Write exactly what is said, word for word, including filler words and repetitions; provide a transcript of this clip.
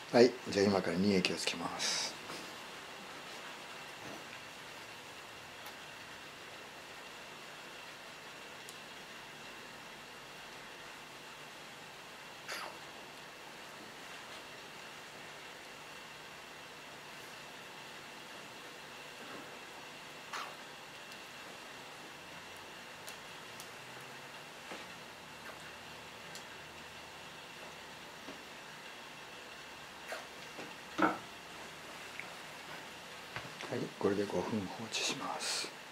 はい、じゃあ今から乳液をつけます。はい、これでごふん放置します。